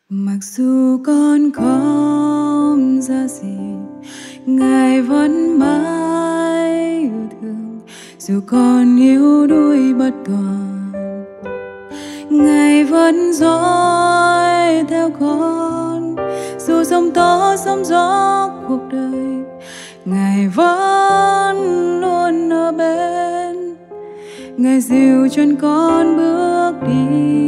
Mặc dù con không ra gì, Ngài vẫn mãi yêu thương. Dù con yếu đuối bất toàn, Ngài vẫn dõi theo con. Dù giông tố sóng gió cuộc đời, Ngài vẫn luôn ở bên. Ngài dìu chân con bước đi.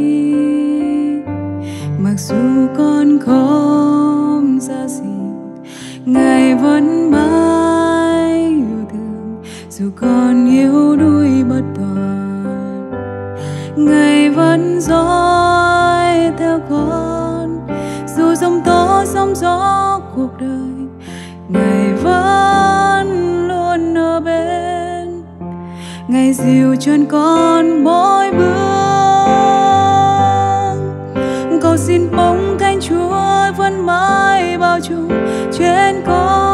Mặc dù con không ra gì, Ngài vẫn mãi yêu thương. Dù con yếu đuối bất toàn, Ngài vẫn dõi theo con. Dù giông tố sóng gió cuộc đời, Ngài vẫn luôn ở bên. Ngài dìu chân con mỗi bước. Cầu xin bóng cánh Chúa vẫn mãi bao trùm trên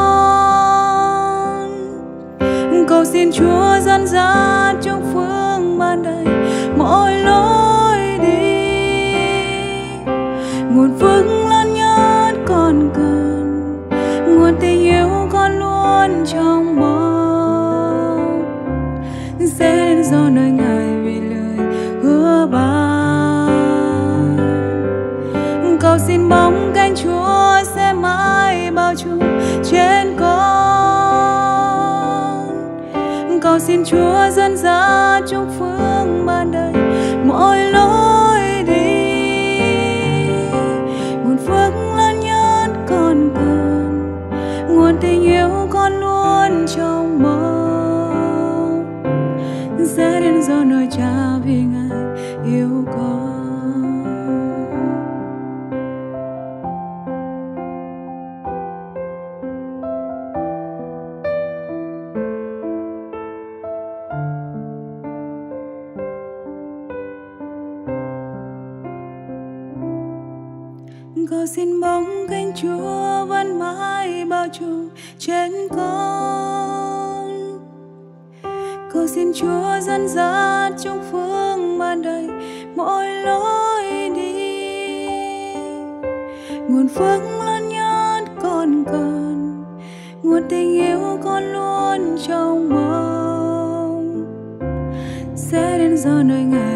con. Cầu xin Chúa dẫn dắt chúc phước ban đầy mỗi lối đi. Nguồn phước lớn nhất con cần, nguồn tình yêu con luôn trong mong, sẽ đến do nơi Ngài vì lời hứa ban. Cầu xin bóng cánh Chúa sẽ mãi bao trùm trên con. Cầu xin Chúa dẫn dắt chúc phước ban đầy mỗi lối đi. Nguồn phước lớn nhất con cần, nguồn tình yêu con luôn trong mong, sẽ đến do nơi Cha vì Ngài yêu con. Cầu xin bóng cánh Chúa vẫn mãi bao trùm trên con. Cầu xin Chúa dẫn dắt chúc phước ban đầy mỗi lối đi. Nguồn phước lớn nhất con cần, nguồn tình yêu con luôn trong mong, sẽ đến do nơi Ngài